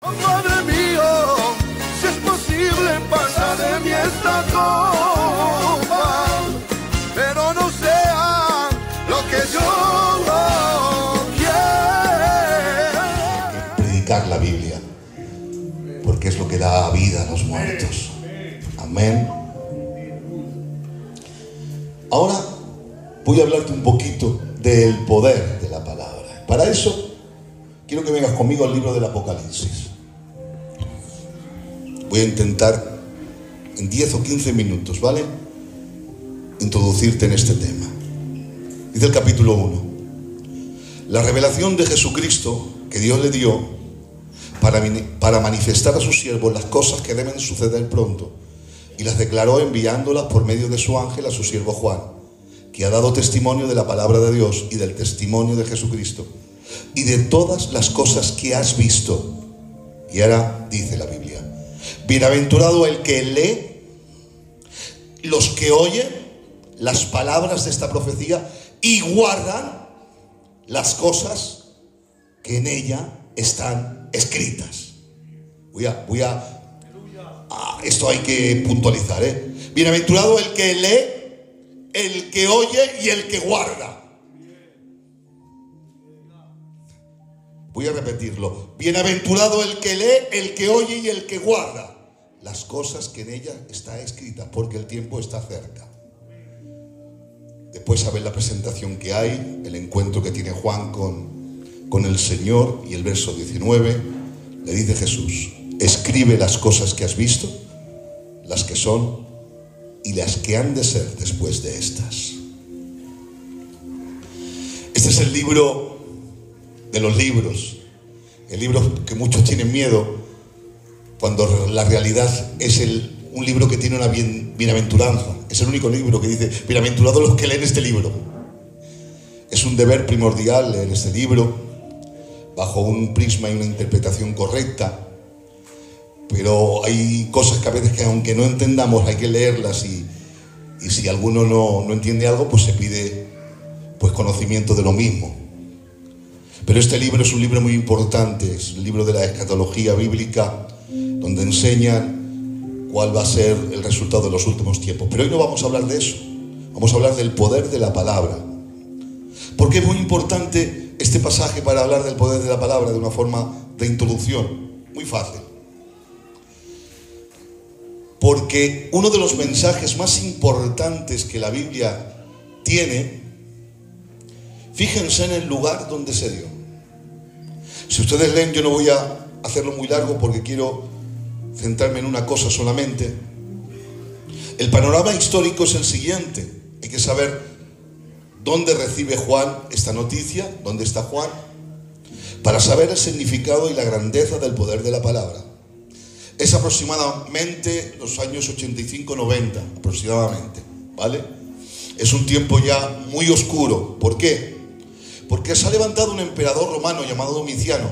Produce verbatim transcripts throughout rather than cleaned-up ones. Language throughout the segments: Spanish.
Oh, Padre mío, si es posible pasa de mí esta copa, pero no sea lo que yo quiera. Predicar la Biblia, porque es lo que da vida a los muertos. Amén. Ahora voy a hablarte un poquito del poder de la palabra. Para eso quiero que vengas conmigo al libro del Apocalipsis. Voy a intentar en diez o quince minutos, ¿vale?, introducirte en este tema. Dice el capítulo uno: la revelación de Jesucristo que Dios le dio para, para manifestar a sus siervos las cosas que deben suceder pronto, y las declaró enviándolas por medio de su ángel a su siervo Juan, que ha dado testimonio de la palabra de Dios y del testimonio de Jesucristo y de todas las cosas que has visto. Y ahora dice la Biblia: bienaventurado el que lee, los que oyen las palabras de esta profecía y guardan las cosas que en ella están escritas. Voy a, voy a, ah, esto hay que puntualizar, ¿eh? Bienaventurado el que lee, el que oye y el que guarda. Voy a repetirlo. Bienaventurado el que lee, el que oye y el que guarda las cosas que en ella está escrita, porque el tiempo está cerca. Después sabes la presentación que hay, el encuentro que tiene Juan con, con el Señor, y el verso diecinueve le dice Jesús: escribe las cosas que has visto, las que son y las que han de ser después de estas. Este es el libro de los libros, el libro que muchos tienen miedo, cuando la realidad es el, un libro que tiene una bien, bienaventuranza. Es el único libro que dice: bienaventurados los que leen este libro. Es un deber primordial leer este libro bajo un prisma y una interpretación correcta, pero hay cosas que a veces, que aunque no entendamos, hay que leerlas, y, y si alguno no, no entiende algo, pues se pide pues conocimiento de lo mismo. Pero este libro es un libro muy importante, es el libro de la escatología bíblica, donde enseñan cuál va a ser el resultado de los últimos tiempos. Pero hoy no vamos a hablar de eso, vamos a hablar del poder de la palabra. ¿Por qué es muy importante este pasaje para hablar del poder de la palabra de una forma de introducción? Muy fácil. Porque uno de los mensajes más importantes que la Biblia tiene, fíjense en el lugar donde se dio. Si ustedes leen, yo no voy a hacerlo muy largo porque quiero centrarme en una cosa solamente. El panorama histórico es el siguiente. Hay que saber dónde recibe Juan esta noticia, dónde está Juan, para saber el significado y la grandeza del poder de la palabra. Es aproximadamente los años ochenta y cinco noventa, aproximadamente, ¿vale? Es un tiempo ya muy oscuro. ¿Por qué? Porque se ha levantado un emperador romano llamado Domiciano,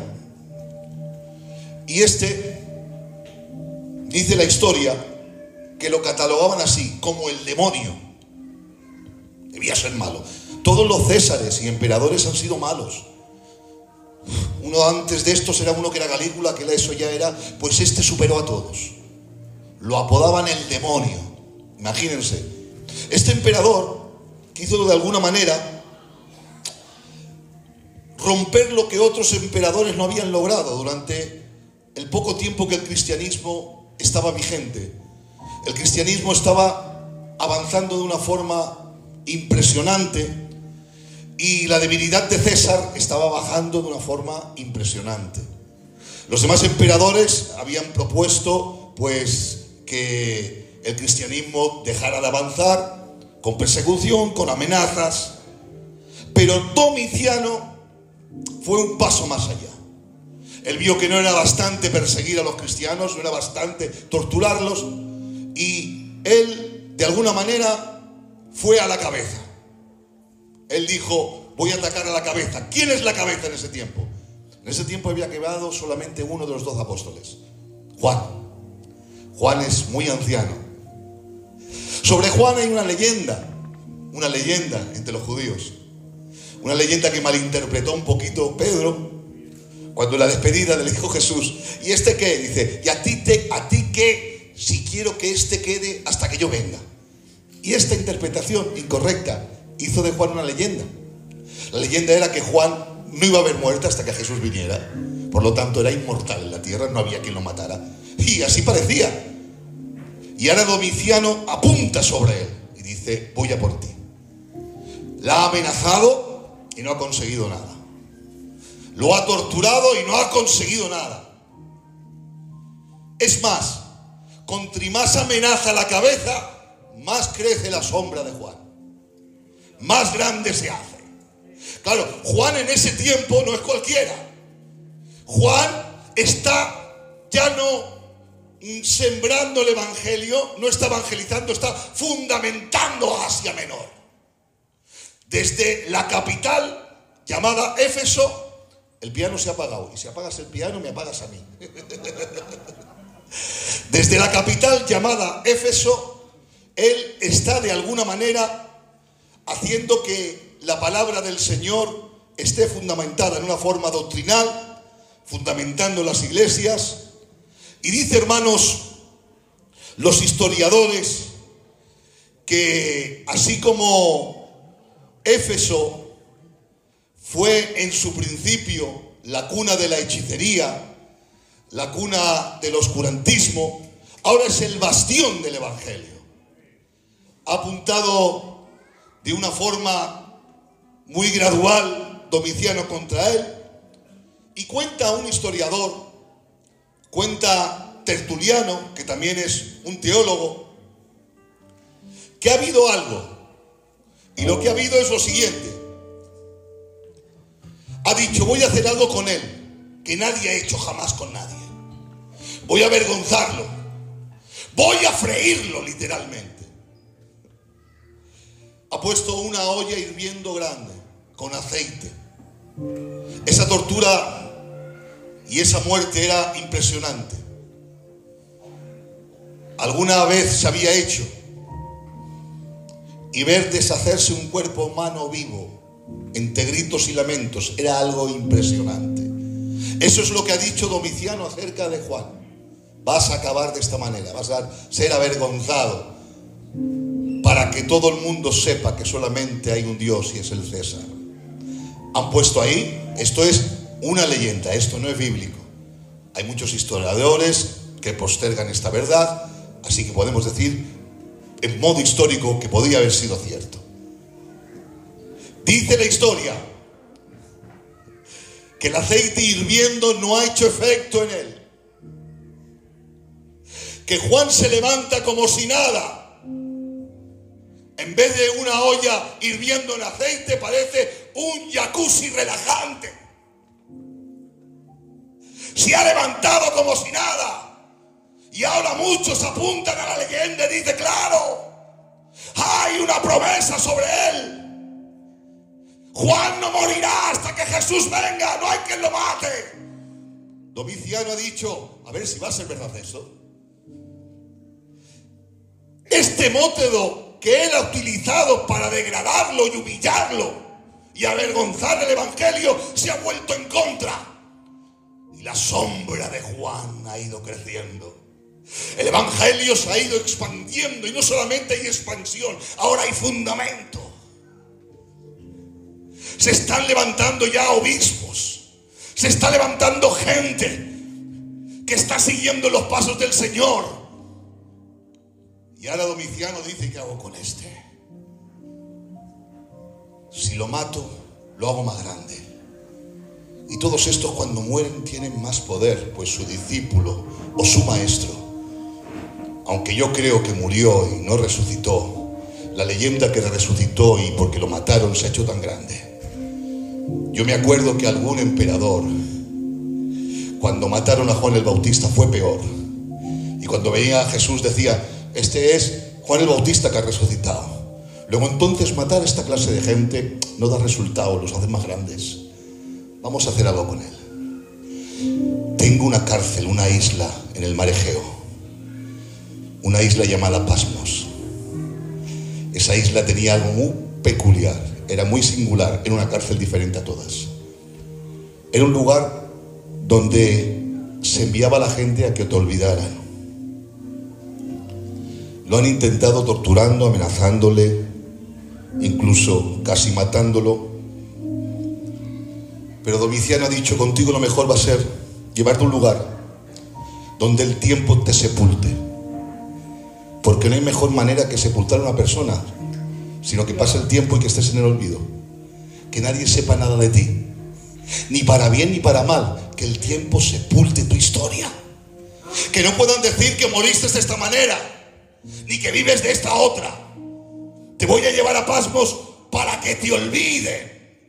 y este, dice la historia, que lo catalogaban así, como el demonio. Debía ser malo. Todos los césares y emperadores han sido malos. Uno antes de estos era uno que era Calígula, que eso ya era, pues este superó a todos. Lo apodaban el demonio. Imagínense. Este emperador quiso de alguna manera romper lo que otros emperadores no habían logrado durante el poco tiempo que el cristianismo estaba vigente. El cristianismo estaba avanzando de una forma impresionante y la debilidad de César estaba bajando de una forma impresionante. Los demás emperadores habían propuesto pues que el cristianismo dejara de avanzar con persecución, con amenazas, pero Domiciano fue un paso más allá. Él vio que no era bastante perseguir a los cristianos, no era bastante torturarlos, y él, de alguna manera, fue a la cabeza. Él dijo: voy a atacar a la cabeza. ¿Quién es la cabeza en ese tiempo? En ese tiempo había quedado solamente uno de los dos apóstoles, Juan. Juan es muy anciano. Sobre Juan hay una leyenda, una leyenda entre los judíos. Una leyenda que malinterpretó un poquito Pedro, Cuando en la despedida le dijo Jesús, ¿y este qué? Dice, ¿y a ti, te, a ti qué? Si quiero que este quede hasta que yo venga. Y esta interpretación incorrecta hizo de Juan una leyenda. La leyenda era que Juan no iba a haber muerto hasta que Jesús viniera. Por lo tanto, era inmortal en la tierra, no había quien lo matara. Y así parecía. Y ahora Domiciano apunta sobre él y dice, voy a por ti. La ha amenazado y no ha conseguido nada. Lo ha torturado y no ha conseguido nada. Es más, cuanto más amenaza la cabeza, más crece la sombra de Juan. Más grande se hace. Claro, Juan en ese tiempo no es cualquiera. Juan está ya no sembrando el evangelio, no está evangelizando, está fundamentando Asia Menor. Desde la capital llamada Éfeso, el piano se ha apagado. Y si apagas el piano, me apagas a mí. Desde la capital llamada Éfeso, él está de alguna manera haciendo que la palabra del Señor esté fundamentada en una forma doctrinal, fundamentando las iglesias. Y dice, hermanos, los historiadores, que así como Éfeso fue en su principio la cuna de la hechicería, la cuna del oscurantismo, ahora es el bastión del evangelio. Ha apuntado de una forma muy gradual Domiciano contra él, y cuenta un historiador, cuenta Tertuliano, que también es un teólogo, que ha habido algo, y lo que ha habido es lo siguiente. Ha dicho, voy a hacer algo con él que nadie ha hecho jamás con nadie. Voy a avergonzarlo. Voy a freírlo literalmente. Ha puesto una olla hirviendo grande con aceite. Esa tortura y esa muerte era impresionante. Alguna vez se había hecho, y ver deshacerse un cuerpo humano vivo entre gritos y lamentos era algo impresionante. Eso es lo que ha dicho Domiciano acerca de Juan. Vas a acabar de esta manera, vas a ser avergonzado, para que todo el mundo sepa que solamente hay un Dios y es el César. Han puesto ahí, esto es una leyenda, esto no es bíblico. Hay muchos historiadores que postergan esta verdad, así que podemos decir en modo histórico que podría haber sido cierto. Dice la historia que el aceite hirviendo no ha hecho efecto en él, que Juan se levanta como si nada. En vez de una olla hirviendo en aceite, parece un jacuzzi relajante. Se ha levantado como si nada. Y ahora muchos apuntan a la leyenda y dicen, claro, hay una promesa sobre él. Juan no morirá hasta que Jesús venga, no hay quien lo mate. Domiciano ha dicho, a ver si va a ser verdad eso. Este método que él ha utilizado para degradarlo y humillarlo y avergonzar el evangelio se ha vuelto en contra. Y la sombra de Juan ha ido creciendo. El evangelio se ha ido expandiendo, y no solamente hay expansión, ahora hay fundamento. Se están levantando ya obispos, se está levantando gente que está siguiendo los pasos del Señor. Y ahora Domiciano dice, ¿qué hago con este? Si lo mato, lo hago más grande. Y todos estos cuando mueren tienen más poder, pues su discípulo o su maestro, aunque yo creo que murió y no resucitó, la leyenda que resucitó y porque lo mataron se ha hecho tan grande. Yo me acuerdo que algún emperador, cuando mataron a Juan el Bautista, fue peor. Y cuando veía a Jesús decía, este es Juan el Bautista que ha resucitado. Luego entonces matar a esta clase de gente no da resultado, los hace más grandes. Vamos a hacer algo con él. Tengo una cárcel, una isla en el mar Egeo, una isla llamada Pasmos. Esa isla tenía algo muy peculiar, era muy singular, era una cárcel diferente a todas. Era un lugar donde se enviaba a la gente a que te olvidaran. Lo han intentado torturando, amenazándole, incluso casi matándolo. Pero Domiciano ha dicho: contigo lo mejor va a ser llevarte a un lugar donde el tiempo te sepulte. Porque no hay mejor manera que sepultar a una persona, sino que pase el tiempo y que estés en el olvido. Que nadie sepa nada de ti, ni para bien ni para mal. Que el tiempo sepulte tu historia. Que no puedan decir que moriste de esta manera, ni que vives de esta otra. Te voy a llevar a Pasmos para que te olviden.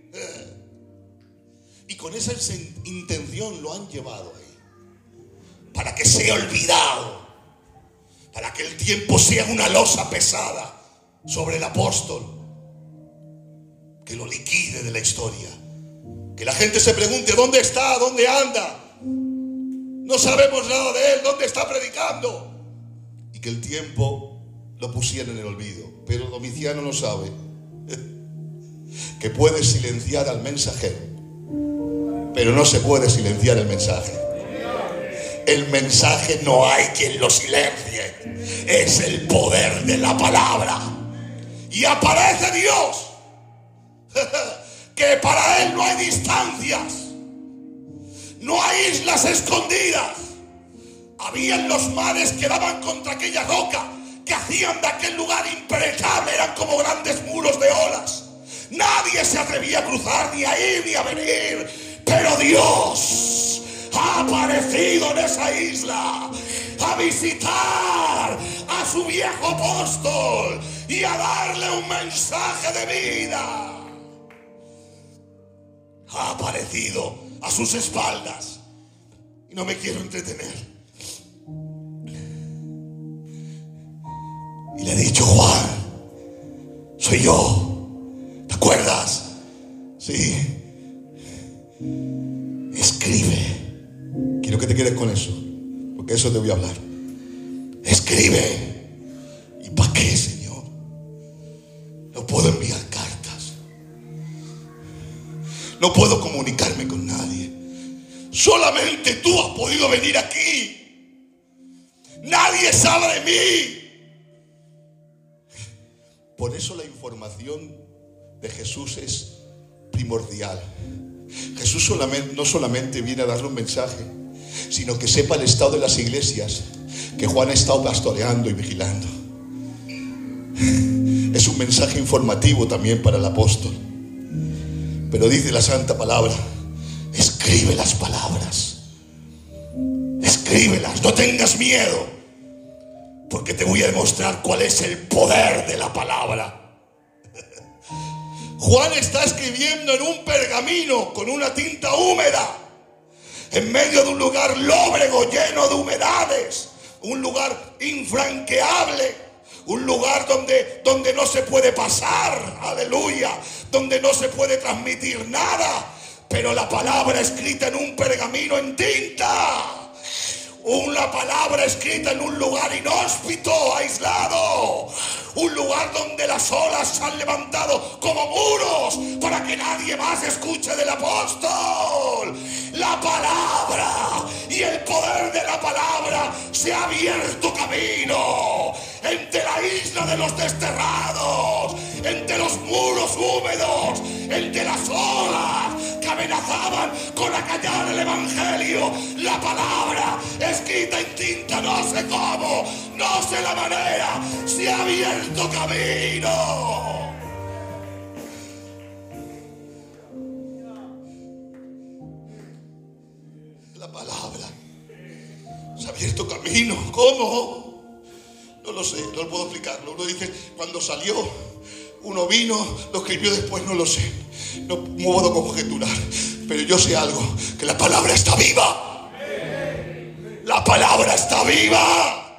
Y con esa intención lo han llevado ahí, para que sea olvidado, para que el tiempo sea una losa pesada sobre el apóstol, que lo liquide de la historia. Que la gente se pregunte: ¿dónde está? ¿Dónde anda? No sabemos nada de él. ¿Dónde está predicando? Y que el tiempo lo pusiera en el olvido. Pero Domiciano no sabe que puede silenciar al mensajero, pero no se puede silenciar el mensaje. El mensaje no hay quien lo silencie. Es el poder de la palabra. Y aparece Dios, que para él no hay distancias, no hay islas escondidas. Habían los mares que daban contra aquella roca, que hacían de aquel lugar impenetrable. Eran como grandes muros de olas. Nadie se atrevía a cruzar, ni a ir, ni a venir. Pero Dios ha aparecido en esa isla a visitar a su viejo apóstol y a darle un mensaje de vida. Ha aparecido a sus espaldas. Y no me quiero entretener. Y le he dicho: Juan, soy yo. ¿Te acuerdas? Sí. Escribe. Quiero que te quedes con eso, porque eso te voy a hablar. Escribe. ¿Y para qué, Señor? No puedo enviar cartas. No puedo comunicarme con nadie. Solamente tú has podido venir aquí. Nadie sabe de mí. Por eso la información de Jesús es primordial. Jesús solamente, no solamente viene a darle un mensaje, sino que sepa el estado de las iglesias que Juan ha estado pastoreando y vigilando. Es un mensaje informativo también para el apóstol. Pero dice la santa palabra: escribe las palabras. Escríbelas, no tengas miedo, porque te voy a demostrar cuál es el poder de la palabra. Juan está escribiendo en un pergamino con una tinta húmeda, en medio de un lugar lóbrego lleno de humedades, un lugar infranqueable, un lugar donde, donde no se puede pasar, aleluya, donde no se puede transmitir nada, pero la palabra escrita en un pergamino en tinta. Una palabra escrita en un lugar inhóspito, aislado. Un lugar donde las olas se han levantado como muros para que nadie más escuche del apóstol. La palabra y el poder de la palabra se ha abierto camino entre la isla de los desterrados, entre los muros húmedos, entre las olas que amenazaban con acallar el evangelio. La palabra escrita en tinta, no sé cómo, no sé la manera, se ha abierto camino. La palabra se ha abierto camino. ¿Cómo? No lo sé, no lo puedo explicarlo. Uno dice, cuando salió, uno vino, lo escribió después, no lo sé. No puedo conjeturar, pero yo sé algo, que la palabra está viva. La palabra está viva.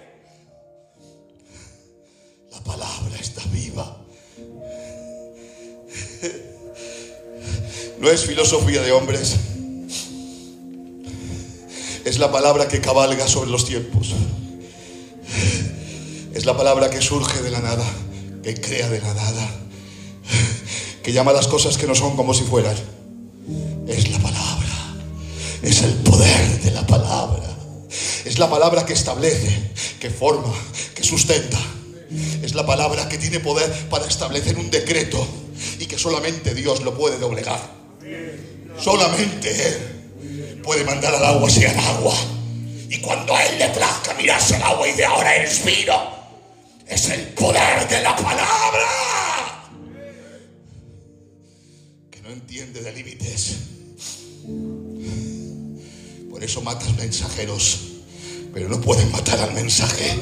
La palabra está viva. No es filosofía de hombres. Es la palabra que cabalga sobre los tiempos. Es la palabra que surge de la nada, que crea de la nada, que llama a las cosas que no son como si fueran. Es la palabra Es el poder de la palabra. Es la palabra que establece, que forma, que sustenta. Es la palabra que tiene poder para establecer un decreto y que solamente Dios lo puede doblegar. Solamente Él puede mandar al agua sea agua. Y cuando a Él le plazca mirarse el agua y de ahora es vino. Es el poder de la palabra. Que no entiende de límites. Por eso matan mensajeros, pero no pueden matar al mensaje.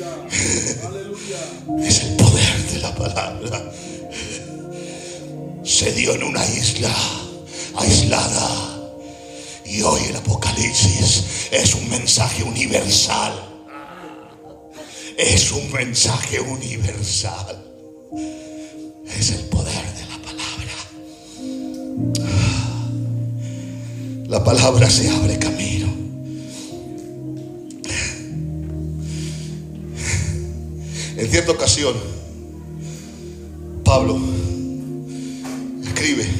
Es el poder de la palabra. Se dio en una isla aislada. Y hoy el Apocalipsis es un mensaje universal. Es un mensaje universal. Es el poder de la palabra. La palabra se abre camino. En cierta ocasión, Pablo escribe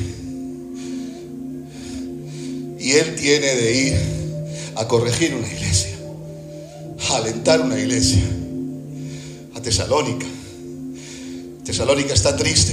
y él tiene de ir a corregir una iglesia, a alentar una iglesia, a Tesalónica. Tesalónica está triste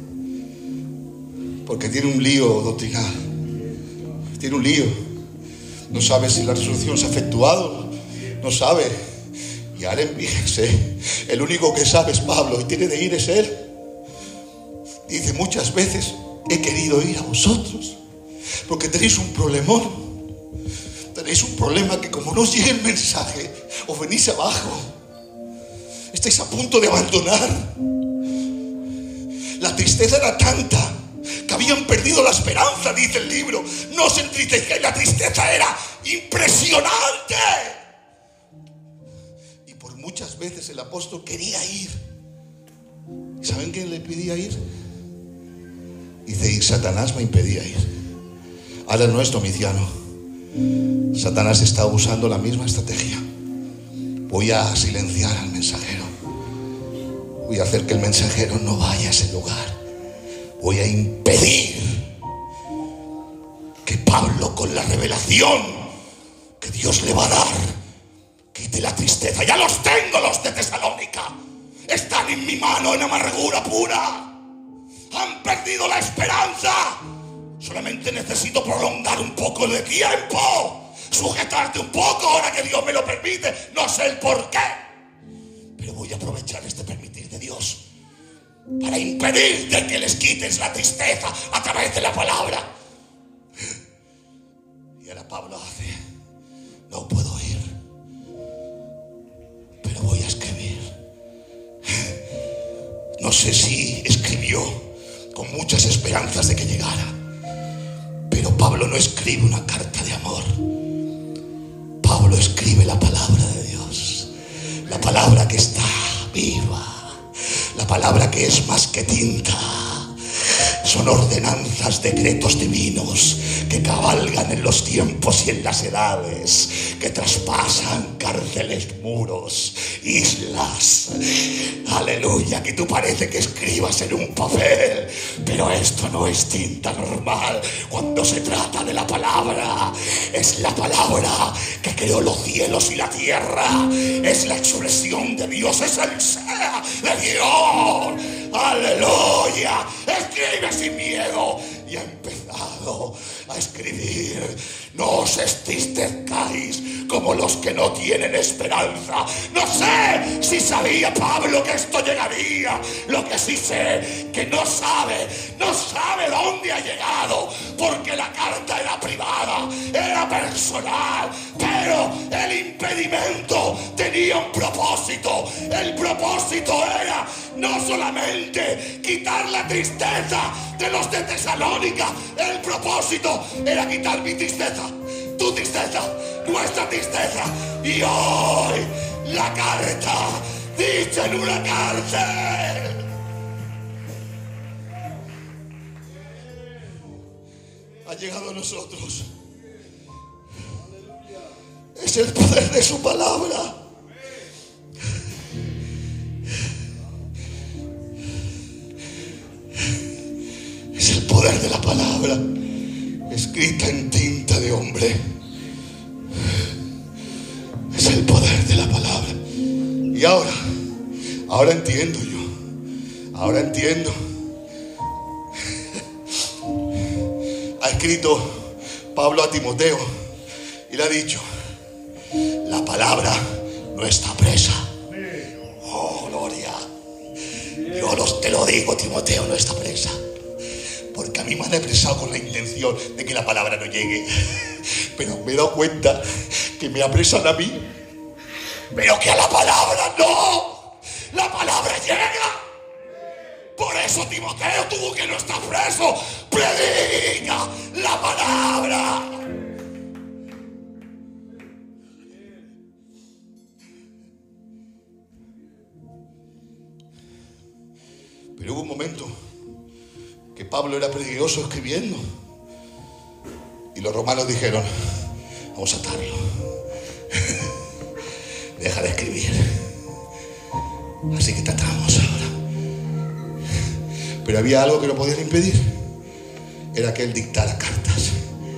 porque tiene un lío doctrinal, tiene un lío, no sabe si la resurrección se ha efectuado, no sabe. Y ahora fíjense, el único que sabe es Pablo y tiene de ir es él. Dice, muchas veces he querido ir a vosotros porque tenéis un problemón. Tenéis un problema que como no os llegue el mensaje, os venís abajo. Estáis a punto de abandonar. La tristeza era tanta que habían perdido la esperanza, dice el libro. No os entristezcáis, la tristeza era impresionante. Muchas veces el apóstol quería ir. ¿Saben quién le pedía ir? Dice, y Satanás me impedía ir. Ahora no es Domiciano. Satanás está usando la misma estrategia. Voy a silenciar al mensajero. Voy a hacer que el mensajero no vaya a ese lugar. Voy a impedir que Pablo, con la revelación que Dios le va a dar, quite la tristeza. Ya los tengo, los de Tesalónica. Están en mi mano en amargura pura. Han perdido la esperanza. Solamente necesito prolongar un poco de tiempo. Sujetarte un poco ahora que Dios me lo permite. No sé el por qué, pero voy a aprovechar este permitir de Dios para impedirte que les quites la tristeza a través de la palabra. Y ahora Pablo hace, no puedo ir, pero voy a escribir. No sé si escribió con muchas esperanzas de que llegara, pero Pablo no escribe una carta de amor. Pablo escribe la palabra de Dios, la palabra que está viva, la palabra que es más que tinta. Son ordenanzas, decretos divinos que cabalgan en los tiempos y en las edades, que traspasan cárceles, muros, islas. Aleluya, que tú parece que escribas en un papel, pero esto no es tinta normal. Cuando se trata de la palabra, es la palabra que creó los cielos y la tierra. Es la expresión de Dios, es el ser de Dios. Aleluya, escribe sin miedo. Y ha empezado a escribir. No os entristezcáis como los que no tienen esperanza. No sé si sabía Pablo que esto llegaría. Lo que sí sé, que no sabe, no sabe dónde ha llegado, porque la carta era privada, era personal, pero el impedimento tenía un propósito. El propósito era no solamente quitar la tristeza de los de Tesalónica, el propósito era quitar mi tristeza, tu tristeza, nuestra tristeza. Y hoy la carta, dicha en una cárcel, ha llegado a nosotros. Es el poder de su palabra. Es el poder de la palabra. escrita en tinta de hombre. Es el poder de la palabra. Y ahora, ahora entiendo yo. Ahora entiendo. Ha escrito Pablo a Timoteo y le ha dicho: la palabra no está presa. Oh, gloria. Yo los, te lo digo, Timoteo, no está presa. Porque a mí me han apresado con la intención de que la palabra no llegue. Pero me he dado cuenta que me apresan a mí, pero que a la palabra no. La palabra llega. Por eso Timoteo, tú que no estás preso, predica la palabra. Pero hubo un momento que Pablo era peligroso escribiendo y los romanos dijeron: vamos a atarlo. Deja de escribir. Así que te atamos ahora. Pero había algo que no podían impedir. Era que él dictara cartas.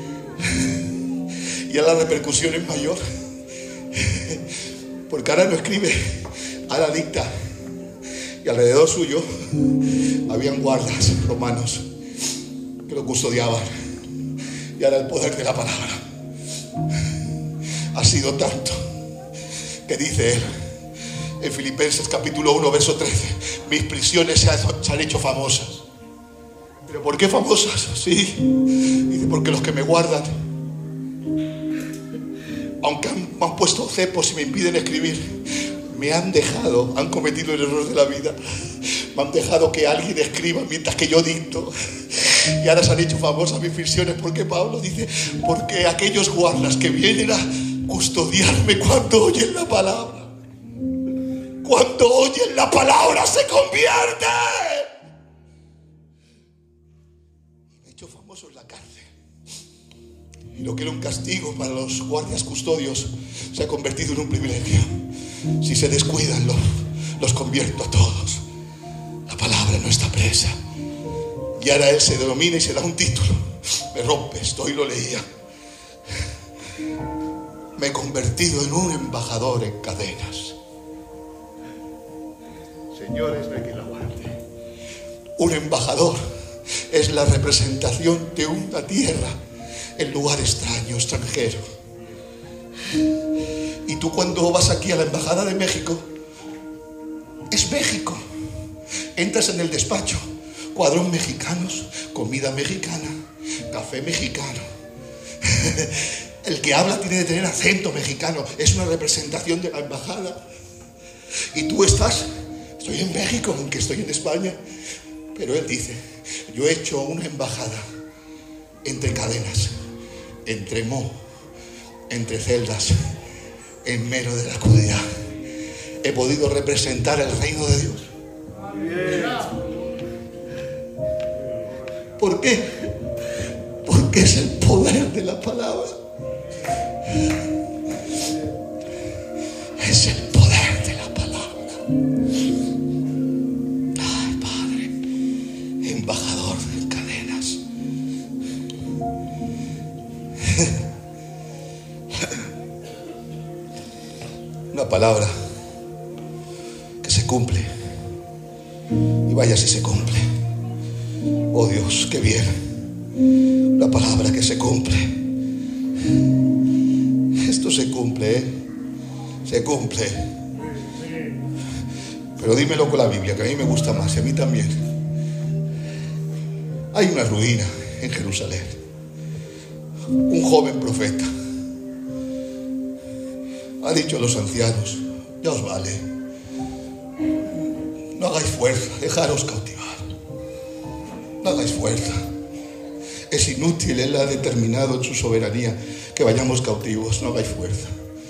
Y ahora la repercusión es mayor. Porque ahora no escribe, ahora dicta. Y alrededor suyo habían guardas romanos que lo custodiaban. Y ahora el poder de la palabra ha sido tanto que dice él en Filipenses capítulo uno verso trece: mis prisiones se han hecho famosas. ¿Pero por qué famosas? Sí, dice, porque los que me guardan, aunque han, me han puesto cepos y me impiden escribir, me han dejado, han cometido el error de la vida, me han dejado que alguien escriba mientras que yo dicto. Y ahora se han hecho famosas mis prisiones. ¿Por qué, Pablo? Dice, porque aquellos guardas que vienen a custodiarme cuando oyen la palabra, cuando oyen la palabra se convierte. Me he hecho famoso en la cárcel. Y lo que era un castigo para los guardias custodios se ha convertido en un privilegio. Si se descuidan, los, los convierto a todos. La palabra no está presa. Y ahora él se denomina y se da un título. Me rompe esto, y lo leía. Me he convertido en un embajador en cadenas. Señores, no hay quien lo aguante. Un embajador es la representación de una tierra en lugar extraño, extranjero. Y tú cuando vas aquí a la embajada de México, es México. Entras en el despacho, cuadros mexicanos, comida mexicana, café mexicano. El que habla tiene que tener acento mexicano. Es una representación de la embajada. Y tú estás, estoy en México, aunque estoy en España. Pero él dice, yo he hecho una embajada entre cadenas, entre mo, entre celdas, en medio de la oscuridad. He podido representar el reino de Dios. ¿Por qué? Porque es el poder de la palabra. Es el poder de la palabra. Ay, Padre, embajador de cadenas. Una palabra que se cumple. Y vaya si se cumple. Oh Dios, qué bien. Una palabra que se cumple. Esto se cumple, ¿eh? Se cumple. Pero dímelo con la Biblia, que a mí me gusta más, y a mí también. Hay una ruina en Jerusalén. Un joven profeta ha dicho a los ancianos, ya os vale, no hagáis fuerza, dejaros cautivar. No hagáis fuerza. Es inútil, Él ha determinado en su soberanía que vayamos cautivos. No hagáis fuerza.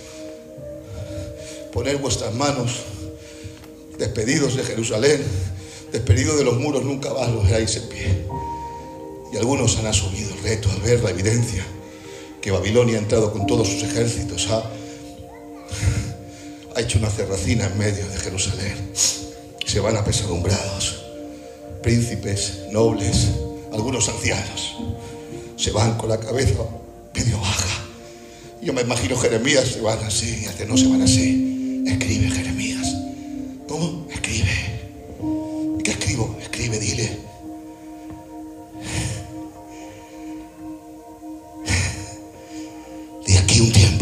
Poned vuestras manos, despedidos de Jerusalén, despedidos de los muros, nunca más los veráis en pie. Y algunos han asumido el reto al ver la evidencia que Babilonia ha entrado con todos sus ejércitos, ha, ha hecho una cerracina en medio de Jerusalén. Se van apesadumbrados, príncipes, nobles, algunos ancianos. se van con la cabeza medio baja. Yo me imagino Jeremías, se van así, hasta no se van así. Escribe, Jeremías. ¿Cómo? Escribe. ¿Y qué escribo? Escribe, dile. De aquí un tiempo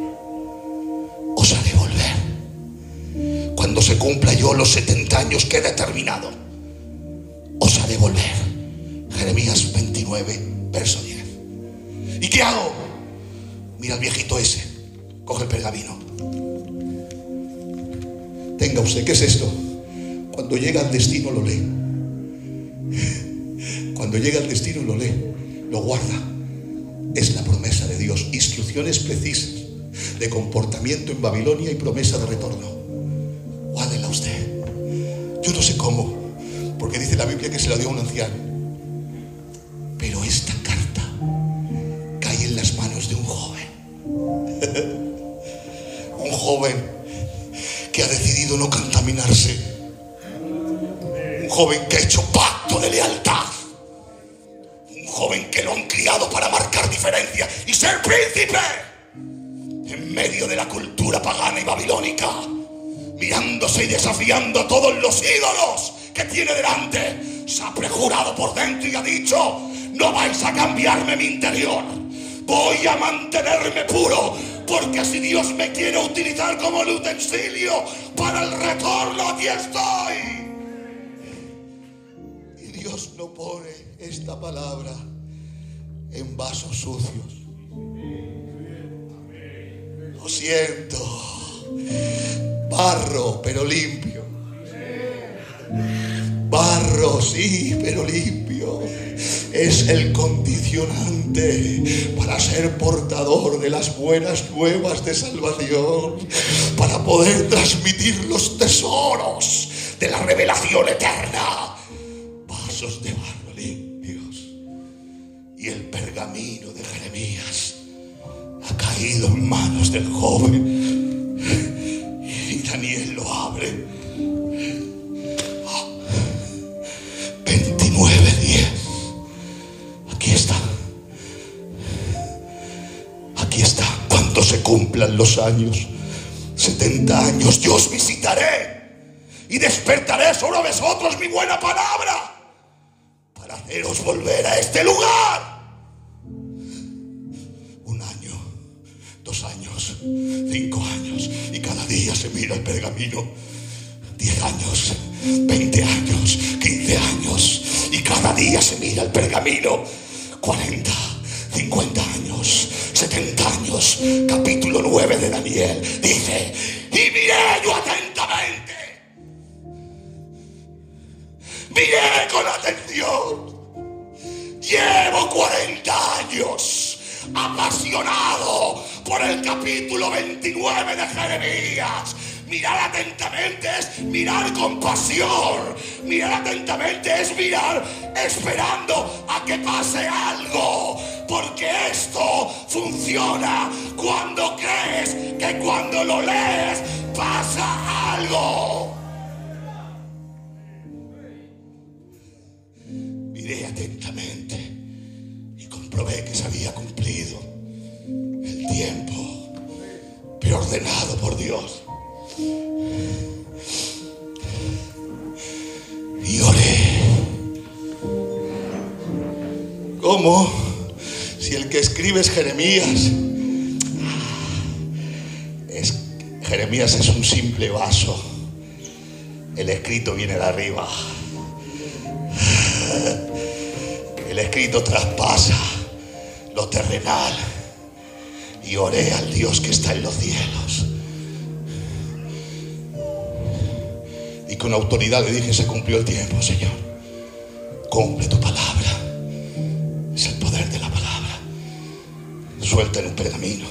os haré volver. Cuando se cumpla yo los setenta años que he determinado, os haré volver. Jeremías veintinueve, verso diez. ¿Y qué hago? Mira al viejito ese, coge el pergamino. Tenga usted, ¿qué es esto? Cuando llega al destino lo lee. Cuando llega al destino lo lee, lo guarda. Es la promesa de Dios, instrucciones precisas de comportamiento en Babilonia y promesa de retorno. Guárdela usted. Yo no sé cómo, porque dice la Biblia que se la dio a un anciano, pero esta carta cae en las manos de un joven. Un joven que ha decidido no contaminarse. Un joven que ha hecho pacto de lealtad. Un joven que lo han criado para marcar diferencia y ser príncipe en medio de la cultura pagana y babilónica, mirándose y desafiando a todos los ídolos que tiene delante. Se ha prejurado por dentro y ha dicho: no vais a cambiarme mi interior, voy a mantenerme puro, porque si Dios me quiere utilizar como el utensilio para el retorno, aquí estoy. Y Dios no pone esta palabra en vasos sucios. Lo siento, barro pero limpio. Barro, sí, pero limpio. Es el condicionante para ser portador de las buenas nuevas de salvación, para poder transmitir los tesoros de la revelación eterna. Vasos de barro limpios. Y el pergamino de Jeremías ha caído en manos del joven, y Daniel lo abre. veintinueve diez. Aquí está. Aquí está. Cuando se cumplan los años, setenta años, yo os visitaré y despertaré sobre vosotros mi buena palabra para haceros volver a este lugar. Un año, dos años, cinco años, y cada día se mira el pergamino. Diez años, veinte años, quince años, y cada día se mira el pergamino. Cuarenta, cincuenta años, setenta años. Capítulo nueve de Daniel dice: y miré yo atentamente, miré con atención. Llevo cuarenta años apasionado por el capítulo veintinueve de Jeremías. Mirar atentamente es mirar con pasión. Mirar atentamente es mirar esperando a que pase algo. Porque esto funciona cuando crees que cuando lo lees pasa algo. Miré atentamente y comprobé que se había cumplido el tiempo, pero ordenado por Dios. Y oré. ¿Cómo? Si el que escribe es Jeremías. Es, Jeremías es un simple vaso. El escrito viene de arriba. El escrito traspasa lo terrenal. Y oré al Dios que está en los cielos. Y con autoridad le dije: se cumplió el tiempo, Señor. Cumple tu palabra. Es el poder de la palabra. Suelta en un pergamino,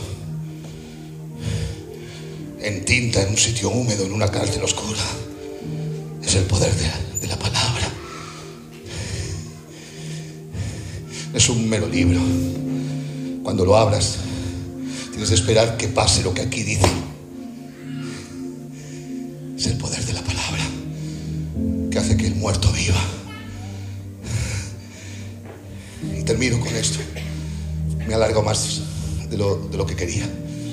en tinta, en un sitio húmedo, en una cárcel oscura. Es el poder de, de la palabra. Es un mero libro. Cuando lo abras, tienes que esperar que pase lo que aquí dice. Es el poder de la palabra que hace que el muerto viva. Y termino con esto. Me he alargado más de lo, de lo que quería.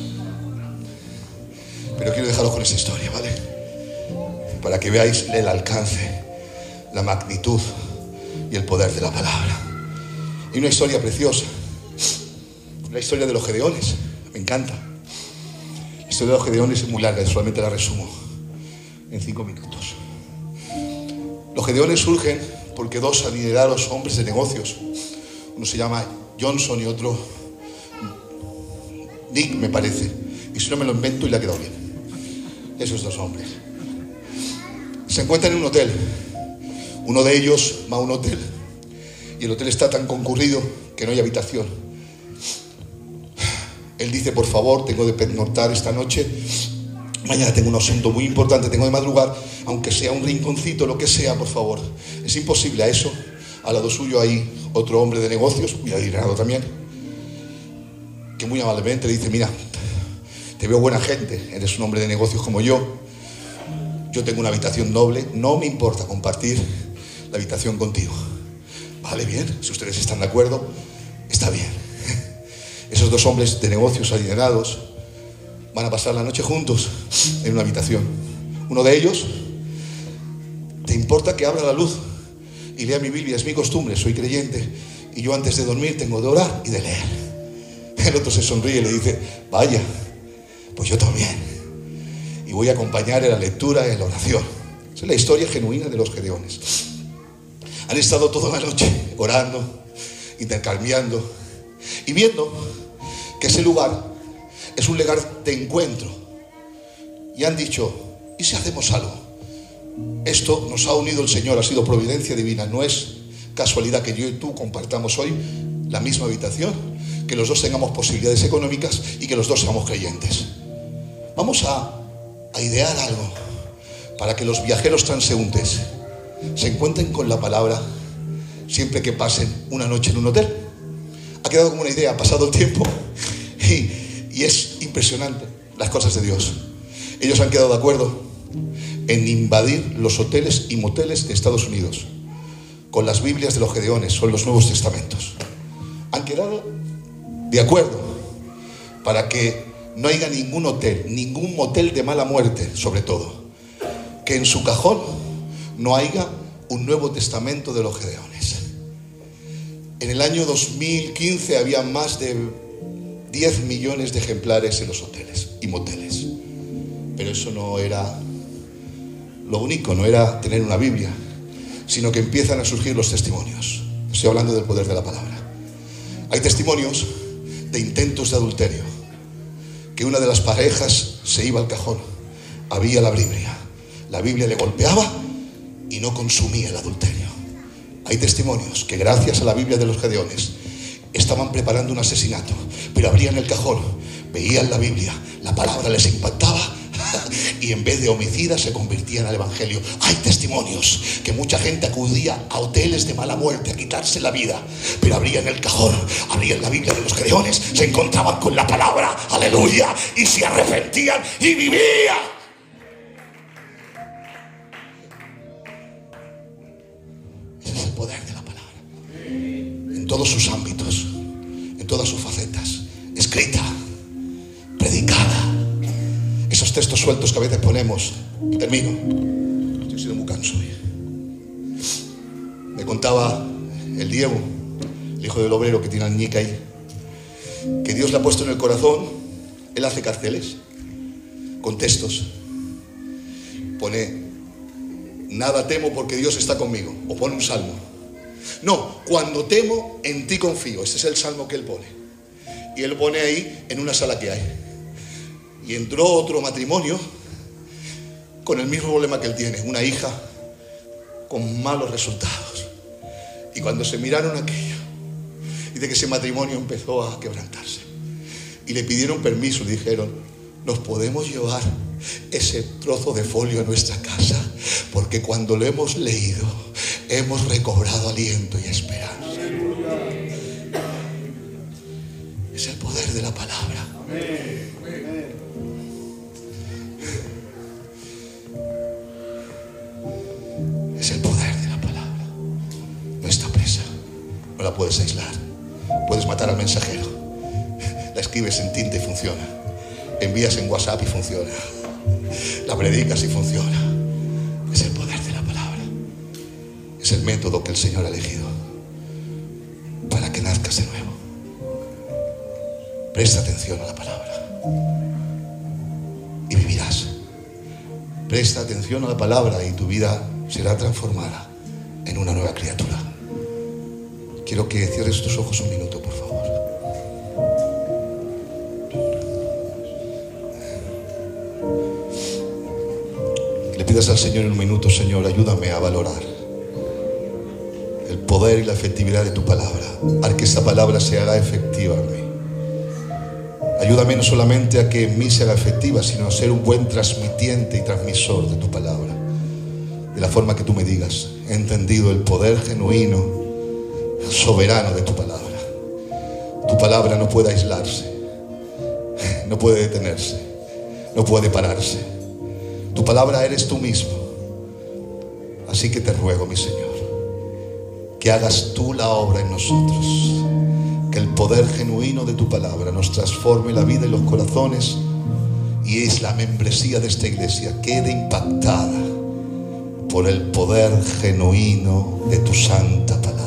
Pero quiero dejaros con esta historia, ¿vale? Para que veáis el alcance, la magnitud y el poder de la palabra. Y una historia preciosa. La historia de los Gedeones. Me encanta. La historia de los Gedeones es muy larga, solamente la resumo en cinco minutos. Los Gedeones surgen porque dos adinerados hombres de negocios, uno se llama Johnson y otro Nick, me parece, y si no me lo invento y le ha quedado bien, esos dos hombres se encuentran en un hotel. Uno de ellos va a un hotel y el hotel está tan concurrido que no hay habitación. Él dice: por favor, tengo de pernoctar esta noche, mañana tengo un asunto muy importante, tengo de madrugar, aunque sea un rinconcito, lo que sea, por favor. Es imposible. A eso, al lado suyo hay otro hombre de negocios, muy adinerado también, que muy amablemente le dice: mira, te veo buena gente, eres un hombre de negocios como yo, yo tengo una habitación doble, no me importa compartir la habitación contigo. Vale, bien, si ustedes están de acuerdo, está bien. Esos dos hombres de negocios adinerados van a pasar la noche juntos en una habitación. Uno de ellos: ¿te importa que abra la luz y lea mi Biblia? Es mi costumbre, soy creyente y yo antes de dormir tengo de orar y de leer. El otro se sonríe y le dice: vaya, pues yo también, y voy a acompañar en la lectura y en la oración. Esa es la historia genuina de los Gedeones. Han estado toda la noche orando, intercambiando y viendo que ese lugar es un lugar de encuentro, y han dicho: ¿y si hacemos algo? Esto nos ha unido el Señor, ha sido providencia divina, no es casualidad que yo y tú compartamos hoy la misma habitación, que los dos tengamos posibilidades económicas y que los dos seamos creyentes. Vamos a, a idear algo para que los viajeros transeúntes se encuentren con la palabra siempre que pasen una noche en un hotel. Ha quedado como una idea, ha pasado el tiempo y, y es impresionante las cosas de Dios. Ellos han quedado de acuerdo en invadir los hoteles y moteles de Estados Unidos con las Biblias de los Gedeones, son los Nuevos Testamentos. Han quedado de acuerdo para que no haya ningún hotel, ningún motel de mala muerte, sobre todo, que en su cajón no haya un Nuevo Testamento de los Gedeones. En el año dos mil quince había más de diez millones de ejemplares en los hoteles y moteles. Pero eso no era lo único, no era tener una Biblia, sino que empiezan a surgir los testimonios. Estoy hablando del poder de la palabra. Hay testimonios de intentos de adulterio, que una de las parejas se iba al cajón, había la Biblia, la Biblia le golpeaba y no consumía el adulterio. Hay testimonios que gracias a la Biblia de los Gedeones estaban preparando un asesinato, pero abrían el cajón, veían la Biblia, la palabra les impactaba y en vez de homicidas se convertían al evangelio. Hay testimonios que mucha gente acudía a hoteles de mala muerte a quitarse la vida, pero abrían el cajón, abrían la Biblia de los Gedeones, se encontraban con la palabra, aleluya, y se arrepentían y vivían. Ese es el poder de la palabra en todos sus ámbitos, en todas sus facetas, escrita, predicada. Esos textos sueltos que a veces ponemos, y termino, estoy siendo muy cansado hoy. Me contaba el Diego, el hijo del obrero que tiene al ñique ahí, que Dios le ha puesto en el corazón. Él hace carteles con textos, pone: nada temo porque Dios está conmigo, o pone un salmo. No, cuando temo en ti confío. Ese es el salmo que él pone, y él pone ahí en una sala que hay. Y entró otro matrimonio con el mismo problema que él tiene, una hija con malos resultados. Y cuando se miraron aquello, dice que ese matrimonio empezó a quebrantarse. Y le pidieron permiso, le dijeron: ¿nos podemos llevar ese trozo de folio a nuestra casa? Porque cuando lo hemos leído, hemos recobrado aliento y esperanza. Es el poder de la palabra. Es el poder de la palabra. No está presa, no la puedes aislar. Puedes matar al mensajero, escribes en tinta y funciona. Envías en WhatsApp y funciona. La predicas y funciona. Es el poder de la palabra. Es el método que el Señor ha elegido para que nazcas de nuevo. Presta atención a la palabra y vivirás. Presta atención a la palabra y tu vida será transformada en una nueva criatura. Quiero que cierres tus ojos un minuto, por favor. Que le pidas al Señor en un minuto: Señor, ayúdame a valorar el poder y la efectividad de tu palabra. Haz que esta palabra se haga efectiva en mí. Ayúdame no solamente a que en mí se haga efectiva, sino a ser un buen transmitiente y transmisor de tu palabra, de la forma que tú me digas. He entendido el poder genuino, soberano de tu palabra. Tu palabra no puede aislarse, no puede detenerse, no puede pararse. Tu palabra eres tú mismo. Así que te ruego, mi Señor, que hagas tú la obra en nosotros. Que el poder genuino de tu palabra nos transforme la vida y los corazones, y es la membresía de esta iglesia quede impactada por el poder genuino de tu santa palabra.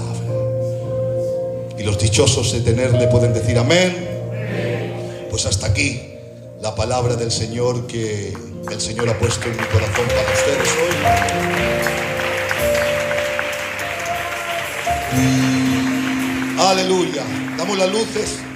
Y los dichosos de tenerle pueden decir amén. Pues hasta aquí la palabra del Señor que el Señor ha puesto en mi corazón para ustedes hoy. Aleluya. Damos las luces.